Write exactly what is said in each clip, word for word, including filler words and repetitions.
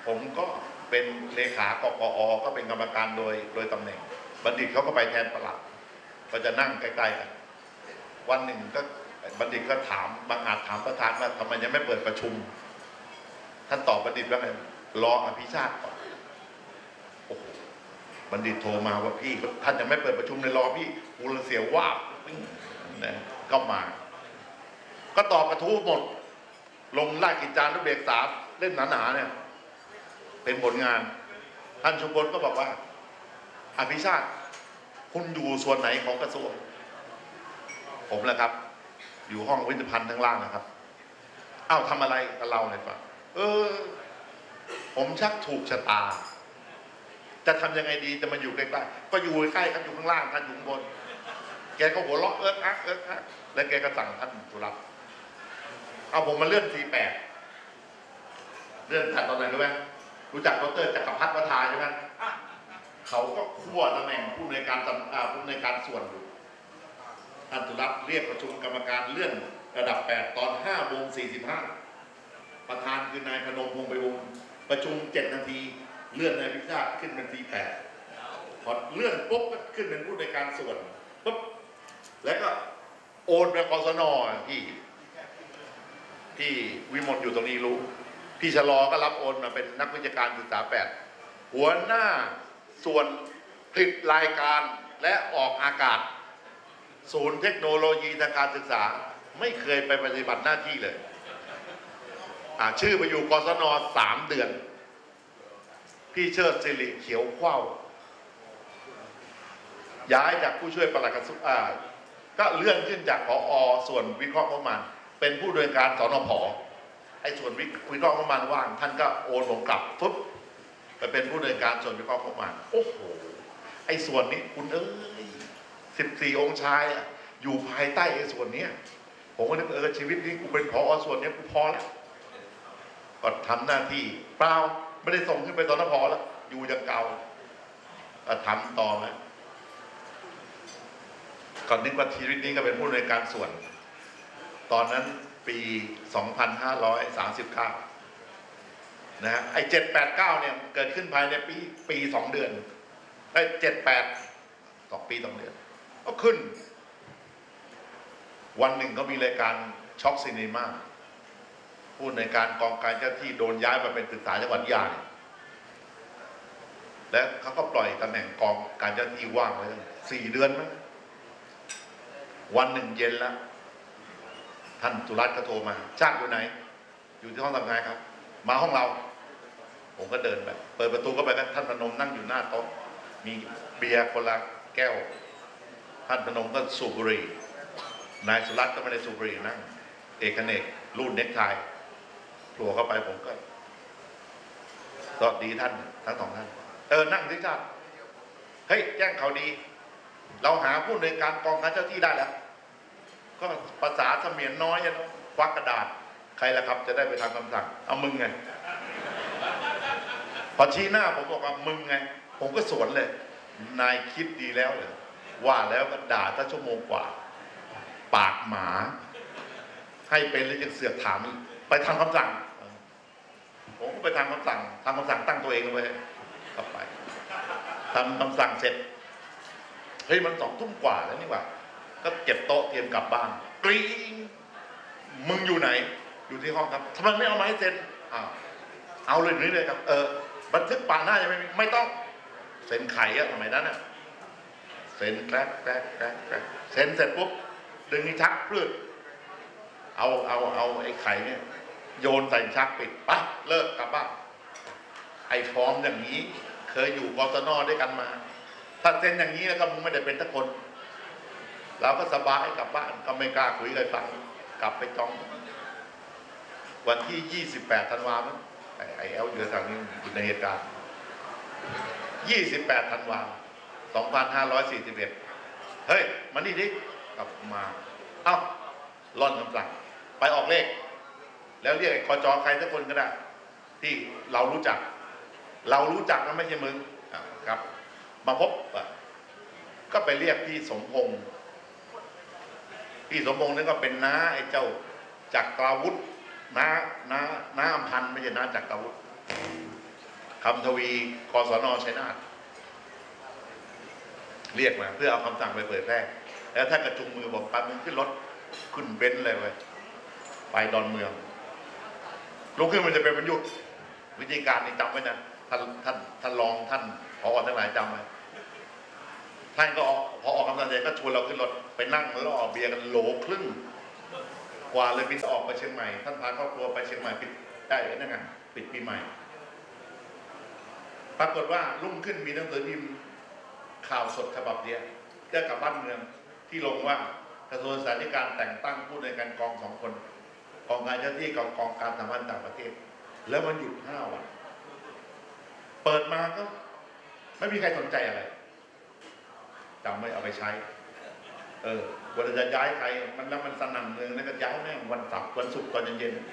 ผมก็เป็นเลขากกอก็เป็นกรรมการโดยโดยตำแหน่งบัณฑิตเขาก็ไปแทนปลัดก็จะนั่งใกล้ๆกันวันหนึ่งก็บัณฑิตก็ถามบางอาจถามประธานว่าทำไมยังไม่เปิดประชุมท่านตอบบัณฑิตว่าไงรออภิชาติก่อนโอ้โหบัณฑิตโทรมาว่าพี่ท่านยังไม่เปิดประชุมเลยรอพี่กูเลยเสียว่านะก็มาก็ตอบกระทู้หมดลงราชกิจจานุเบกษาเล่มหนาๆเนี่ยเป็นผลงานท่านชุมพลก็บอกว่าอภิชาติคุณอยู่ส่วนไหนของกระทรวงผมแหละครับอยู่ห้องวิทยาพันธ์ทั้งล่างนะครับอ้าวทำอะไรกับเราเนี่ยป่ะเออผมชักถูกชะตาจะทำยังไงดีจะมาอยู่ใกล้ๆก็อยู่ใกล้ๆกันอยู่ข้างล่างท่านอยู่ข้างบนแกก็หัวเราะเอิ๊กอักเอิ๊กอักแล้วแกก็สั่งท่านสุรัตน์เอาผมมาเลื่อนสี่แปดเลื่อนถัดตอนไหนรู้ไหมรู้จักดรจักรพัฒน์วัฒนาใช่ไหมเขาก็ขั้วตำแหน่งผู้ในการผู้ในการส่วนอยู่ท่านสุรัตน์เรียกประชุมกรรมการเลื่อนระดับแปดตอนห้าโมงสี่สิบห้าประธานคือนายพนมพงษ์ไปวงศ์ประชุมเจ็ดนาทีเลื่อนนายพิชาติขึ้นเป็นสี่แปดพอเลื่อนปุ๊บก็ขึ้นเป็นผู้ในการส่วนปุ๊บแล้วก็โอนไปกศนที่ที่วิมลอยู่ตรงนี้รู้พี่ชะลอก็รับโอนมาเป็นนักวิชาการศึกษาแปดหัวหน้าส่วนผลิตรายการและออกอากาศศูนย์เทคโนโลยีทางการศึกษาไม่เคยไปปฏิบัติหน้าที่เลยชื่อไปอยู่กศนสามเดือนพี่เชิดสิริเขียวเข้าย้ายจากผู้ช่วยปลัดกระทรวงก็เลื่อนขึ้นจากผอ.ส่วนวิเคราะห์งบประมาณเป็นผู้ดำเนินการสนผ.ไอ้ส่วนวิเคราะห์งบประมาณว่างท่านก็โอนผมกลับฟึบไปเป็นผู้ดำเนินการส่วนวิเคราะห์งบประมาณโอ้โหไอ้ส่วนนี้คุณเอ้ยสิบสี่องค์ชายอะอยู่ภายใต้ไอ้ส่วนนี้ผมก็นึกเออชีวิตนี้กูเป็นผอ.ส่วนนี้กูพอแล้วก็ทำหน้าที่เปล่าไม่ได้ส่งขึ้นไปสนผ.แล้วอยู่อย่างเก่าก็ทำต่อมาก่อนนึกว่าชีวิตนี้ก็เป็นผู้ในวยการส่วนตอนนั้นปีสองพันห้าร้อยสามสิบเก้านะฮะไอ้เจ็ดแปดเก้าเนี่ยเกิดขึ้นภายในปีปีสองเดือนไอ้เจ็ดแปดสองปีสองเดือนก็ขึ้นวันหนึ่งก็มีรายการช็อกซีนีมาผู้ในวยการกองการเจ้าที่โดนย้ายมาเป็นศึกษาจังหวัดยะลาและเขาก็ปล่อยตำแหน่งกองการเจ้าที่ว่างไว้สี่เดือนมั้งวันหนึ่งเย็นแล้วท่านสุรัตน์ก็โทรมาชาติอยู่ไหนอยู่ที่ห้องทำงานครับมาห้องเราผมก็เดินไปเปิดประตูก็ไปท่านพนมนั่งอยู่หน้าโต๊ะมีเบียร์คนละแก้วท่านพนมก็สูบบุหรี่นายสุรัตน์ก็ไม่ได้สูบบุหรี่นั่งเอกเนกรูดเน็กไทโผล่เข้าไปผมก็สวัสดีท่านทั้งสองท่านเออนั่งที่ชาติเฮ้ยแจ้งข่าวดีเราหาผู้ในวยการกองการเจ้าที่ได้แล้วก็ภาษาเสมียนน้อยนะควักกระดาษใครล่ะครับจะได้ไปทำคำสั่งเอามึงไงพอชี้หน้าผมบอกว่ามึงไงผมก็สวนเลยนายคิดดีแล้วเลยว่าแล้วก็ด่าตั้งชั่วโมงกว่าปากหมาให้เป็นแล้วยังเสือกถามไปทำคำสั่งผมก็ไปทำคำสั่งทำคำสั่งตั้งตัวเองไว้กลับไปทำคำสั่งเสร็จเฮ้ยมันสองทุ่มกว่าแล้วนี่ว่าก็เก็บโต๊ะเตรียมกลับบ้านกรี๊งมึงอยู่ไหนอยู่ที่ห้องครับทำไมไม่เอามาให้เซ็นอ้าวเอาเลยนี่เลยครับเออบันทึกป่าหน้ายังไม่มีไม่ต้องเซ็นไข่อะสมัยนั้นอะเซ็นแกรกแกรกแกรกแกรกเซ็นเสร็จปุ๊บดึงนิ้วชักพืดเอาเอาเอาไอ้ไข่เนี่ยโยนใส่ชักปิดปั๊บเลิกกลับบ้านไอ้ฟอร์มอย่างนี้เคยอยู่กศนด้วยกันมาถ้าเซ็นอย่างนี้แล้วก็มึงไม่ได้เป็นทุกคนเราก็สบายกลับบ้านก็ไม่กล้าคุยอะไรฟังกลับไปจองวันที่ยี่สิบแปดธันวาคมไอ้แอลอยู่ทางนี้อยู่ในเหตุการณ์ยี่สิบแปดธันวาคมสองพันห้าร้อยสี่สิบเอ็ดเฮ้ยมานี่ดิกลับมาเอ้าล่อนคำสั่งไปออกเลขแล้วเรียกคจใครสักคนก็ได้ที่เรารู้จักเรารู้จักนะไม่ใช่มึงครับมาพบก็ไปเรียกพี่สมพงษ์พี่สมพงษ์นั่นก็เป็นน้าไอ้เจ้าจักราวุธน้าน้าน้าอำพันธ์ไม่ใช่น้าจักราวุธคำทวีกศนชัยนาทเรียกมาเพื่อเอาคำสั่งไปเผยแพร่แล้วถ้ากระจุงมือบอกปั๊บมึงขึ้นรถขึ้นเบนซ์เลยเว้ยไปดอนเมืองลงขึ้นมันจะเป็นประยุทธ์วิธีการนี้จำไว้นะท่านท่านท่านรองท่านผอทั้งหลายจำไว้ท่านก็ออกพอออกคำสั่งเสร็จก็ชวนเราขึ้นรถไปนั่งล่อเบียร์กันโหลครึ่งกว่าเลยบินออกไปเชียงใหม่ท่านพาครอบครัวไปเชียงใหม่ปิดได้นั่นไงปิดปีใหม่ปรากฏว่ารุ่งขึ้นมีหนังสือพิมพ์ข่าวสดฉบับเดียวเกี่ยวกับบ้านเมืองที่ลงว่ากระทรวงศึกษาธิการแต่งตั้งผู้ในวยการกองสองคนกองการเจ้าที่กับกองการสัมพันธ์ต่างประเทศแล้วมันหยุดห้าวันเปิดมาก็ไม่มีใครสนใจอะไรจำไม่เอาไปใช้เออวันจะย้ายใครมันแล้วมันสนั่นเมืองแล้วก็ย้ายแม่งวันเสาร์วันศุกร์ตอนเย็น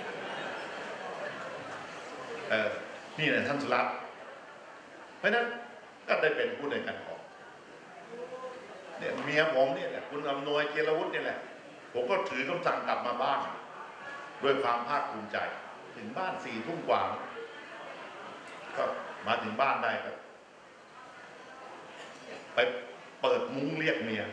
ๆเออนี่แหละท่านสุรัตน์เพราะนั้นก็ได้เป็นผู้ในวยการกองเนี่ยเมียผมเนี่ยคุณอำนวยเจรวุฒิเนี่ยแหละผมก็ถือคำสั่งกลับมาบ้านด้วยความภาคภูมิใจถึงบ้านสี่ทุ่มกว่าก็มาถึงบ้านได้ครับไปเปิดมุ้งเรียกเมีย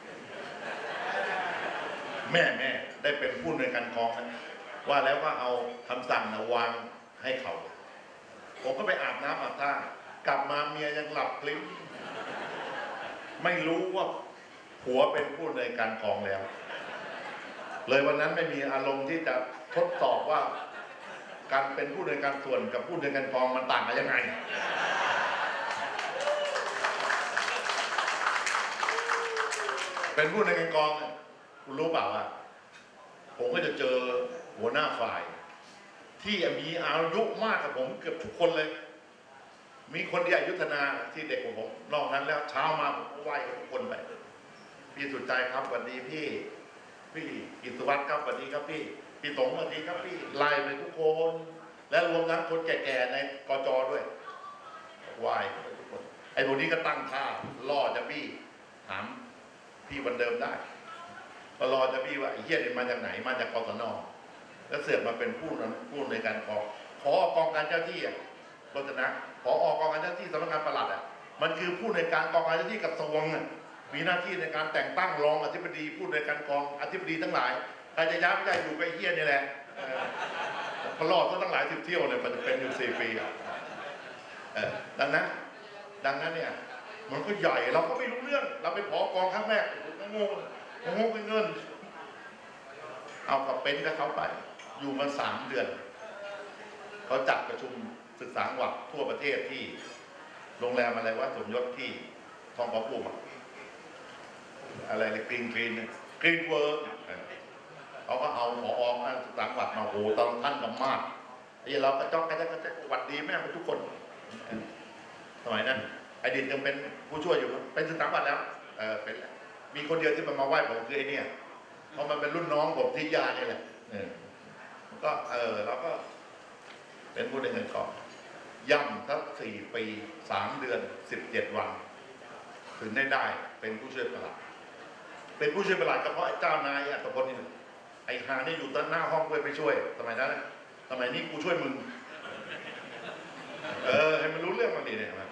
แม่แม่ได้เป็นผู้ในวยการกองนะว่าแล้วก็เอาคำสั่งนะวางให้เขาผมก็ไปอาบน้ำอาบท่ากลับมาเมียยังหลับคลิ้มไม่รู้ว่าผัวเป็นผู้ในวยการกองแล้วเลยวันนั้นไม่มีอารมณ์ที่จะทดสอบว่าการเป็นผู้ในวยการส่วนกับผู้ในวยการกองมันต่างกันยังไงเป็นผู้ในวยการกองคุณรู้เปล่าว่าผมก็จะเจอหัวหน้าฝ่ายที่มีอายุมากกับผมเกือบทุกคนเลยมีคนที่อายุธนาที่เด็กกว่าผมนอกนั้นแล้วเช้ามาผมก็ไหว้ทุกคนไปพี่สุดใจครับสวัสดีพี่พี่กิตวัฒน์ครับสวัสดีครับพี่พี่สงฆ์สวัสดีครับพี่ไล่ไปทุกคนและรวมทั้งคนแก่ๆในกจด้วยไหว้ทุกคนไอ้พวกนี้ก็ตั้งท่าล่อจะบี้ถามพี่วันเดิมได้ก็รอจะบี้ว่าไอ้เหี้ยนี่มาจากไหนมาจากกศนแล้วเสือกมาเป็นผู้นั้นผู้ในการกองขอกองการเจ้าที่อ่ะรจนะขออกองการเจ้าที่สำนักงานปลัดอ่ะมันคือผู้ในการกองการเจ้าที่กระทรวงอ่ะมีหน้าที่ในการแต่งตั้งรองอธิบดีผู้ในการกองอธิบดีทั้งหลายใครจะย้ายไม่ได้อยู่กับไอ้เหี้ยนี่แหละพลอดก็ตั้งหลายสิบเที่ยวเนี่ยมันจะเป็นอยู่สี่ปีอ่ะดังนั้นดังนั้นเนี่ยมันก็ใหญ่เราก็ไม่รู้เรื่องเราไปขอกองครั้งแรกงงงงเงินเอากับเป็นกับเขาไปอยู่มาสามเดือนเขาจัดประชุมศึกษาวัดทั่วประเทศที่โรงแรมอะไรว่าสมยศที่ทองผาภูมิอะไรเลยกรีนกรีนกรีนเวิร์กเขาก็เอาหมออศึกษาวัดมาโหตอนท่านกับมากไอ้เราก็จ้องกันจะจะหวัดดีแม่ทุกคนสมัยนั้นไอ้ดินยังเป็นผู้ช่วยอยู่เป็นศึกษาวัดแล้วเออเป็นมีคนเดียวที่มันมาไหว้ผมคือไอ้เนี่ยเพราะมันเป็นรุ่นน้องผมที่ยาเนี่ยแหละเออก็เออเราก็เป็นผู้ในเงินกองย่ำทั้งสี่ปีสามเดือนสิบเจ็ดวันถึงได้ได้เป็นผู้ช่วยปลัดเป็นผู้ช่วยปลัดก็เพราะไอ้เจ้านายอัตพลนี่ไอ้หานี่อยู่ด้านหน้าห้องเพื่อไปช่วยสมัยนั้นสมัยนี้กูช่วยมึงเออให้มันรู้เรื่องมันดีเนี่ยนะ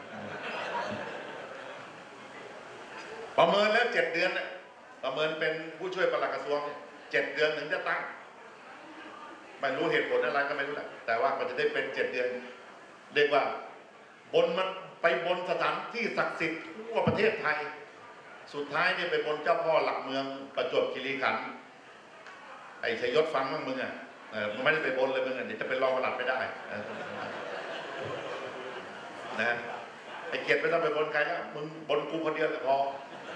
ประเมินแล้วเจ็ดเดือนเนี่ยประเมินเป็นผู้ช่วยปลัดกระทรวงเจ็ดเดือนถึงจะตั้งไม่รู้เหตุผลอะไรก็ไม่รู้แหละแต่ว่ามันจะได้เป็นเจ็ดเดือนเรียกว่าบนมันไปบนสถานที่ศักดิ์สิทธิ์ทั่วประเทศไทยสุดท้ายเนี่ยไปบนเจ้าพ่อหลักเมืองประจวบคีรีขันธ์ไอ้ชัยยศฟังมั้งมึงอ่ะเออมึงไม่ได้ไปบนเลยมึงอ่ะเดี๋ยวจะเป็นรองปลัดไม่ได้นะไอ้เกียรติไม่ต้องไปบนใครแล้วมึงบนกูคนเดียวก็พอ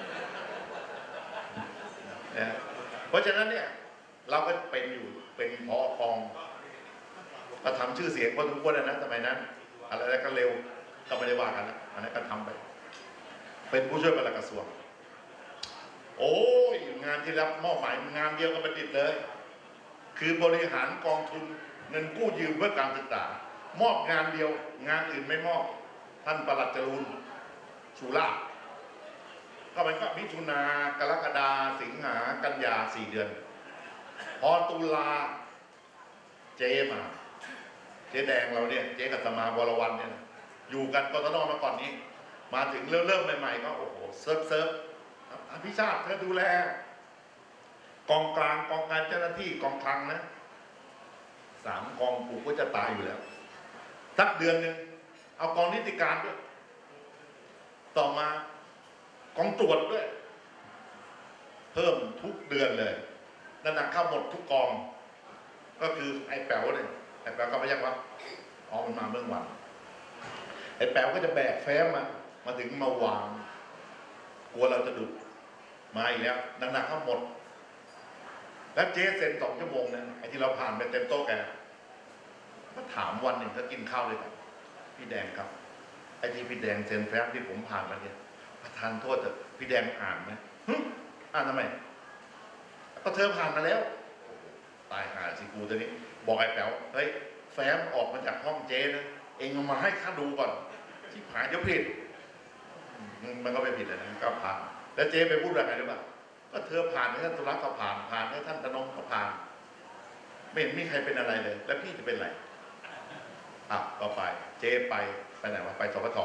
นะเพราะฉะนั้นเนี่ยเราก็เป็นอยู่เป็นผอกองก็ทำชื่อเสียงพอสมควรนะสมัยนั้นอะไรแล้วก็เร็วก็ไม่ได้ว่ากันนะอันนั้นก็ทำไปเป็นผู้ช่วยปลัดกระทรวงโอ้ยงานที่รับมอบหมายงานเดียวกับบัณฑิตเลยคือบริหารกองทุนเงินกู้ยืมเพื่อการศึกษามอบงานเดียวงานอื่นไม่มอบท่านปลัดจรูนชูลาภก็มันก็มิถุนากรกฎาสิงหากันยาสี่เดือนพอตุลาเจมาเจ๊แดงเราเนี่ยเจ๊กัตมาวรวันเนี่ยอยู่กันกทนมาก่อนนี้ มาถึงเริ่มเริ่มใหม่ๆก็โอ้โหเซิร์ฟเซิร์ฟอภิชาติเธอดูแลกองกลางกองการเจ้าหน้าที่กองคลังนะสามกองกูก็จะตายอยู่แล้วสักเดือนหนึ่งเอากองนิติการด้วยต่อมากองตรวจด้วยเพิ่มทุกเดือนเลยนั่นนะเข้าหมดทุกกองก็คือไอ้แป๋วเนี่ยไอ้แป๋วก็ไม่ยังวะอ๋อมันมาเมื่อวันไอ้แป๋วก็จะแบกแฟ้มมามาถึงมาวางกลัวเราจะดุมาอีกแล้วหนักๆเข้าหมดแล้วเจ๊เซ็นสองชั่วโมงนั้นไอ้ที่เราผ่านไปเต็มโต๊ะแกก็ถามวันหนึ่งถ้ากินข้าวเลยกันพี่แดงครับไอ้ที่พี่แดงเซ็นแฟ้มที่ผมผ่านมาเนี่ยประธานโทษแต่พี่แดงอ่านไหมอ่านทำไมก็เธอผ่านมาแล้วตายหาสิกูตัวนี้บอกไอ้แป๋วเฮ้ยแฟ้มออกมาจากห้องเจ๊นะเองเอามาให้ข้าดูก่อนที่ผ่านเดี๋ยวผิดมันก็ไม่ผิดเลยนะก็ผ่านแล้วเจ๊ไปพูดอะไรหรือเปล่าก็เธอผ่านให้ท่านตุลาก็ผ่านผ่านให้ท่านธนงก็ผ่านไม่เห็นมีใครเป็นอะไรเลยแล้วพี่จะเป็นอะไรอ่ะก็ไปเจ๊ไปไปไหนวะไปสปท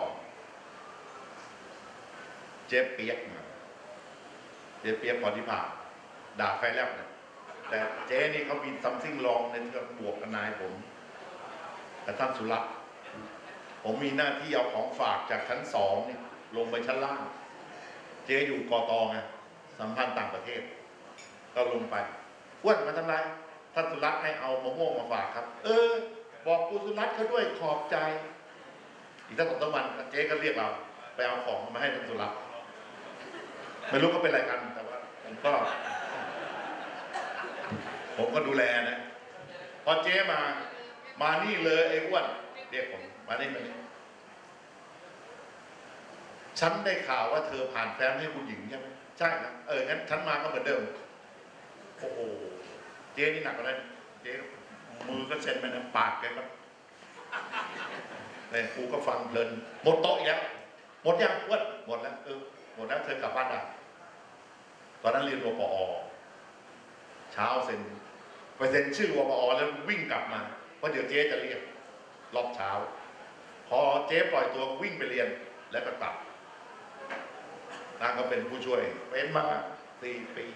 เจ๊เปียกมาเจ๊เปียกพอที่ผ่านด่าใครแล้วนะแต่เจ๊นี่เขามีซัมซิ่งลองในเรื่องบวกกับนายผมแต่ท่านสุรัตน์ผมมีหน้าที่เอาของฝากจากชั้นสองนี่ลงไปชั้นล่างเจ๊อยู่กตไงสัมพันธ์ต่างประเทศก็ลงไปอ้วนมาทำไรท่านสุรัตน์ให้เอามะม่วงมาฝากครับเออบอกคุณสุรัตน์เขาด้วยขอบใจอีกสักสองสามวันเจ๊ก็เรียกเราไปเอาของมาให้ท่านสุรัตน์ไม่รู้ก็เป็นอะไรกันแต่ว่าผมก็ผมก็ดูแลนะพอเจ๊มามานี่เลยไอ้อ้วนเรียกผมมานี่มานี่ฉันได้ข่าวว่าเธอผ่านแฟ้มให้คุณหญิงใช่ไหมใช่นะเอองั้นฉันมาก็เหมือนเดิมโอ้โหเจ๊นี่หนักกว่านั้นเจ๊มือก็เซ็นไปนะปากแกก็เนี่ยกูก็ฟังเพลินหมดโต๊ะอีกแล้วหมดยังอ้วนหมดแล้วเออหมดแล้วเธอกลับบ้านได้ตอนนั้นเรียนวปอเช้าเซ็นไปเซ็นชื่อวปอแล้ววิ่งกลับมาเพราะเดี๋ยวเจ๊จะเรียกรอบเช้าพอเจ๊ปล่อยตัววิ่งไปเรียนแล้วก็กลับนางก็เป็นผู้ช่วยเป็นมาสี่ปี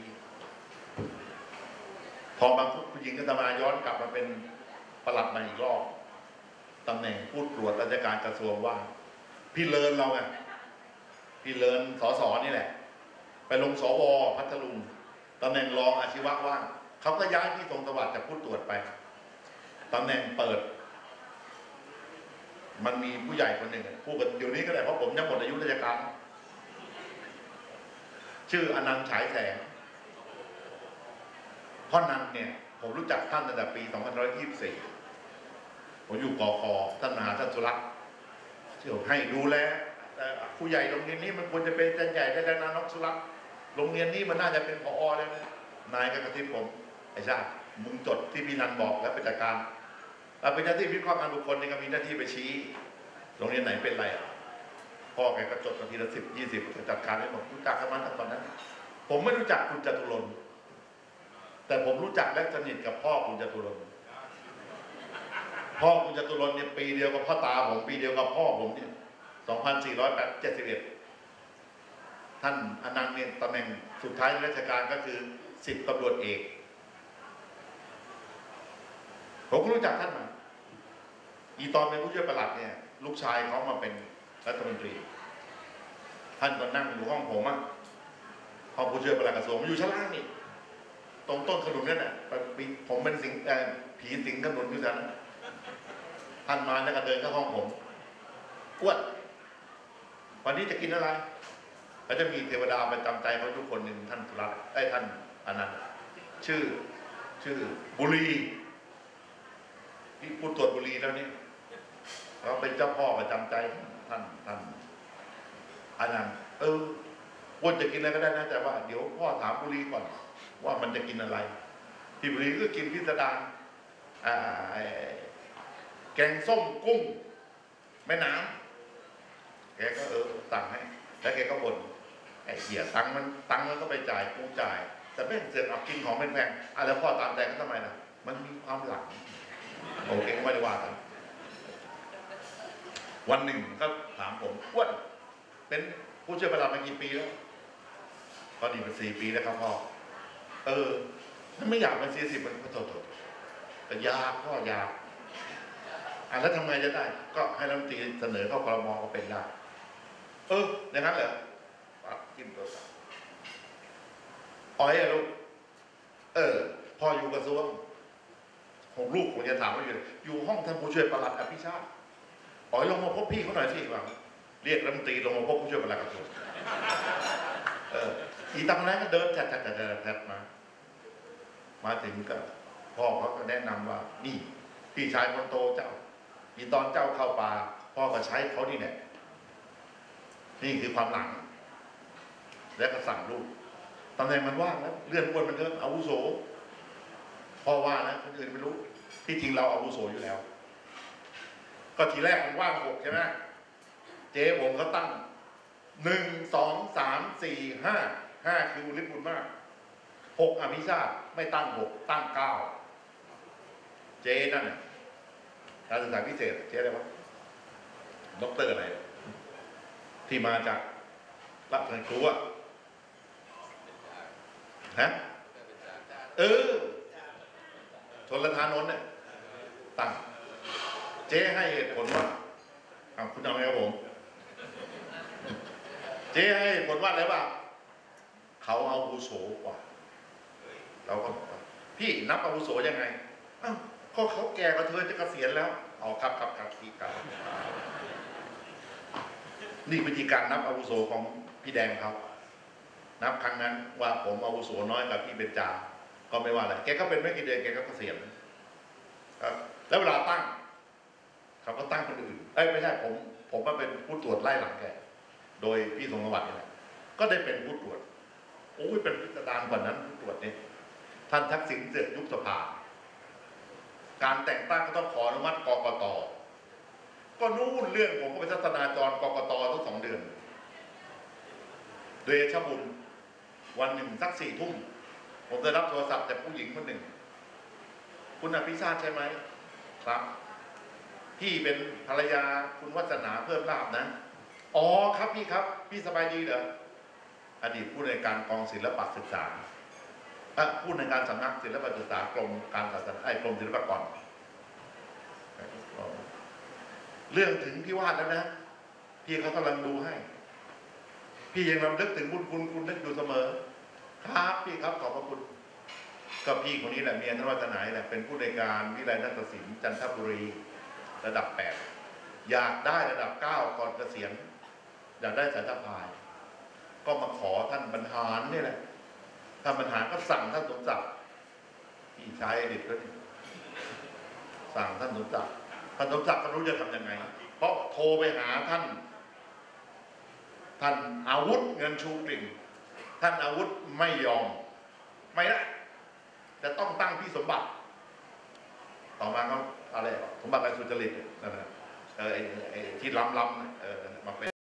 พอบางผู้หญิงก็จะมาย้อนกลับมาเป็นปลัดมาอีกรอบตำแหน่งผู้ตรวจราชการกระทรวงว่าพี่เลินเราไงพี่เลินสสนี่แหละไปลงสวพัทลุงตำแหน่งรองอาชีวะว่างเขาก็ย้ายที่ทรงสวัสดิ์จากผู้ตรวจไปตำแหน่งเปิดมันมีผู้ใหญ่คนหนึ่งพูดกันเดี๋ยวนี้ก็ได้เพราะผมยังหมดอายุราชการชื่ออนันต์ฉายแสงพ่อนันเนี่ยผมรู้จักท่านตั้งแต่ปีสองพันห้าร้อยยี่สิบสี่ผมอยู่กคท่านมหาท่านสุรัตน์ที่ผมให้ดูแลผู้ใหญ่โรงเรียนนี้มันควรจะเป็นอาจารย์ใหญ่ได้แล้วนะน้องสุรัตน์โรงเรียนนี้มันน่าจะเป็นผอแล้วนะนายก็กระซิบผมไอ้ชาติมึงจดที่พี่นันบอกแล้วไปจัดการเราเป็นหน้าที่วิเคราะห์งานบุคคลนี่ก็มีหน้าที่ไปชี้โรงเรียนไหนเป็นไรพ่อแกก็จดมาทีละสิบยี่สิบจัดการให้ผมรู้จักกันมาตั้งตอนนั้นผมไม่รู้จักคุณจตุรนต์แต่ผมรู้จักและสนิทกับพ่อคุณจตุรนต์พ่อคุณจตุรนต์เนี่ยปีเดียวกับพ่อตาผมปีเดียวกับพ่อผมเนี่ยสองพันสี่ร้อยเจ็ดสิบเอ็ดท่านอนันต์เนี่ยตำแหน่งสุดท้ายราชการก็คือสิบตำรวจเอกผมก็รู้จักท่านมาอีตอนเป็นผู้ช่วยปลัดเนี่ยลูกชายเขามาเป็นรัฐมนตรีท่านก็นั่งอยู่ห้องผมอ่ะห้องผู้ช่วยปลัดกระทรวงมันอยู่ชั้นล่างนี่ตรงต้นขนุนนั่นแหละผมเป็นสิงผีสิงขนุนอยู่ชั้นท่านมาแล้วก็เดินเข้าห้องผมอ้วนวันนี้จะกินอะไรแล้วจะมีเทวดาประจำใจเขาทุกคนหนึ่งท่านสุรัตน์ไอ้ท่านอนันต์ชื่อชื่อบุรีที่ผู้ตรวจบุรีแล้วนี่เขาเป็นเจ้าพ่อประจำใจท่านท่านอนันต์เอออ้วนจะกินอะไรก็ได้นะแต่ว่าเดี๋ยวพ่อถามบุรีก่อนว่ามันจะกินอะไรที่บุรีก็กินพิสดารแกงส้มกุ้งแม่น้ำแกก็เออสั่งให้แล้วแกก็บ่นไอ้เหี้ยตังมันตังมันก็ไปจ่ายกูจ่ายแต่แม่งเสือกเอากินของแพงๆอ่ะแล้วพ่อตามใจก็ทำไมล่ะมันมีความหลังโอเคก็ไม่ได้ว่ากันวันหนึ่งก็ถามผมอ้วนเป็นผู้ช่วยประหลัดมากี่ปีแล้วก็ดีเป็นสี่ปีแล้วครับพ่อเออไม่อยากเป็นสี่สิบมันก็โทษแต่ยากพ่อยากอ่ะแล้วทำไงจะได้ก็ให้รัฐมนตรีเสนอเข้าครม.ก็เป็นได้เอออย่างนั้นเหรอปัดจิ้มตัวสั่งอ๋อยอะลูกเออพ่ออยู่กระทรวงของลูกผมจะถามว่าอยู่อยู่ห้องท่านผู้ช่วยประหลัดอภิชาติอ๋อยลงมาพบพี่เขาหน่อยสิว่าเรียกรัฐมนตรีลงมาพบผู้ช่วยประหลัดกระทรวงเอออีตำนั้นก็เดินแทะแทะแทะแทะมามาถึงก็พ่อเขาก็แนะนำว่านี่พี่ชายคนโตเจ้ามีตอนเจ้าเข้าป่าพ่อก็ใช้เขานี่แหละนี่คือความหลังแล้วก็สั่งลูกตำแหน่งมันว่างแล้วเลื่อนบนมันเถอะอาวุโสพ่อว่านะคนอื่นไม่รู้ที่จริงเราอาวุโสอยู่แล้วก็ทีแรกมันว่างหกใช่ไหมเจ๊ผมเขาตั้งหนึ่งสองสามสี่ห้าห้าคืออุลิบุญมากหกอภิชาติไม่ตั้งหกตั้งเก้าเจ๊นั่นน่ะการศึกษาพิเศษเจ๊อะไรวะด็อกเตอร์อะไรที่มาจากรับเงินครูอะฮะเออชนละทานนท์เนี่ยตั้งเจ๊ให้เหตุผลว่าอ้าวคุณเอาไงครับผมเจ๊ให้เหตุผลว่าอะไรว่าเขาเอาอาวุโสกว่าเราก็บอกว่าพี่นับอาวุโสยังไงอ้าวก็เขาแก่กว่าเธอจะเกษียณแล้วอ๋อครับครับครับพี่ครับนี่วิธีการนับอาวุโสของพี่แดงเขานับครั้งนั้นว่าผมอาวุโสน้อยกับพี่เบญจาก็ไม่ว่าอะไรแกก็เป็นไม่กี่เดือนแกก็เกษียณครับแล้วเวลาตั้งเขาก็ตั้งคนอื่นเอ้ยไม่ใช่ผมผมมาเป็นผู้ตรวจไล่หลังแกโดยพี่ทรงสวัสดิ์นี่แหละก็ได้เป็นผู้ตรวจโอ้ยเป็นพิสดารกว่านั้นผู้ตรวจนี่ท่านทักษิณเสร็จยุบสภาการแต่งตั้งก็ต้องขออนุมัติกกต.ก็นู่นเรื่องผมก็ไปทัศนาจรกกต.ตั้งสองเดือนเดชบุญวันหนึ่งสักสี่ทุ่มผมได้รับโทรศัพท์จากผู้หญิงคนหนึ่งคุณอภิชาติใช่ไหมครับพี่เป็นภรรยาคุณวัฒนาเพิ่มลาภนะอ๋อครับพี่ครับพี่สบายดีเหรออดีตผู้ในวยการกองศิลปศึกษาผู้ในวยการสำนักศิลปศึกษากรมการศาสนาไอ้กรมศิลปากรเรื่องถึงพี่วาดแล้วนะพี่เขากำลังดูให้พี่ยังรำลึกถึงบุญคุณคุณนึกอยู่เสมอครับพี่ครับขอบพระคุณก็พี่คนนี้แหละเมียท่านวัฒนาแหละเป็นผู้ในวยการวิไลนาฏศิลป์จันทบุรีระดับแปดอยากได้ระดับเก้าก่อนเกษียณอยากได้สายตาพายก็มาขอท่านบรรหารนี่แหละท่านบรรหารก็สั่งท่านสมศักดิ์พี่ชายอดีตก็สั่งท่านสมศักดิ์ท่านสมศักดิ์ก็รู้จะทำยังไงเพราะโทรไปหาท่านท่านอาวุธเงินชูกลิ่นท่านอาวุธไม่ยอมไม่ได้จะต้องตั้งพี่สมบัติต่อมาเขาอะไรสมบัติการสุจริตนั่นแหละเออไอ้ที่ล้ำๆเออมาเป็น